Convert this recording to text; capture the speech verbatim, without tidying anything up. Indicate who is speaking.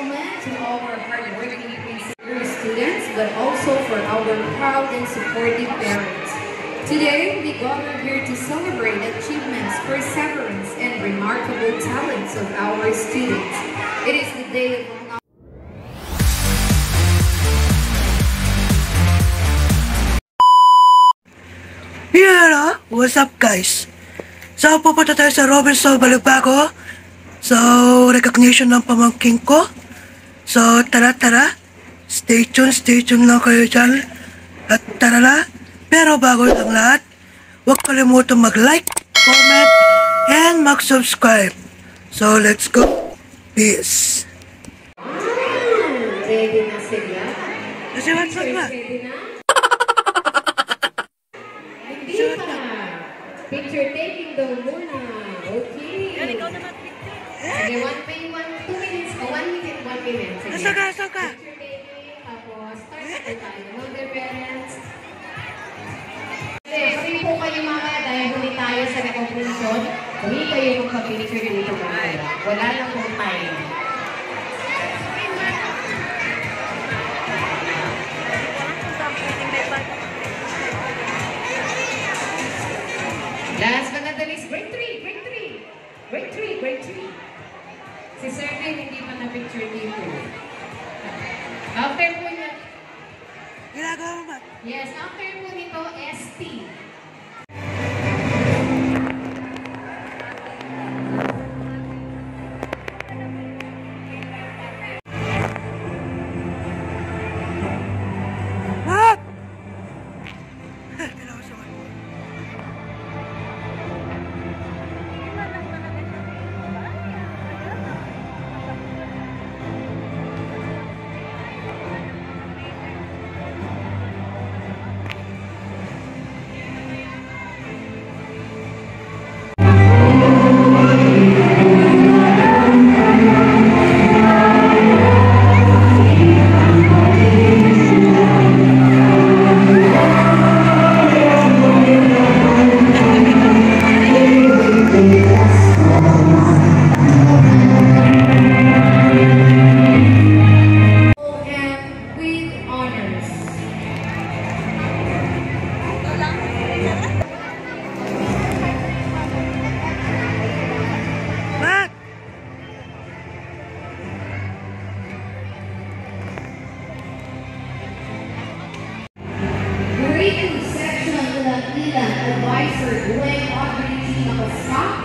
Speaker 1: gentlemen, to our hardworking Prince students, but also for our proud and supportive parents. Today, we gather here to celebrate achievements, perseverance, and remarkable talents of our students. It is the day of
Speaker 2: Yeah, what's up guys? So, pupunta tayo sa Robinson Balagbago. So, recognition ng pamangking ko. So, tara tara. Stay tuned, stay tuned lang kayo dyan. At tara na. Pero bago ang lahat, huwag kalimutan mag-like, comment, and mag-subscribe. So, let's go. Peace.
Speaker 1: ready na sila.
Speaker 2: Kasi what's up ba?
Speaker 1: Ready na? Hindi pa. Picture taking daw muna. Okay. Sige, one by one, two minutes. Oh, one minute, one minute. Sige.
Speaker 2: Asa ka, asa ka?
Speaker 1: Picture taking, tapos start na tayo. Know their parents. Sige, free po kayo mga dahil huli tayo sa recognition. Huli kayo magpa-picture dito mga. Wala lang pong time. Last but not the least, grade three, grade three, grade three, grade three. Si Sir Vin hindi pa na-picture dito. After po niya.
Speaker 2: Ginagawa mo ba?
Speaker 1: Yes, after po nito, S T.
Speaker 2: What?
Speaker 1: Section ng Advisor Gwen Audrey G. Nakastak.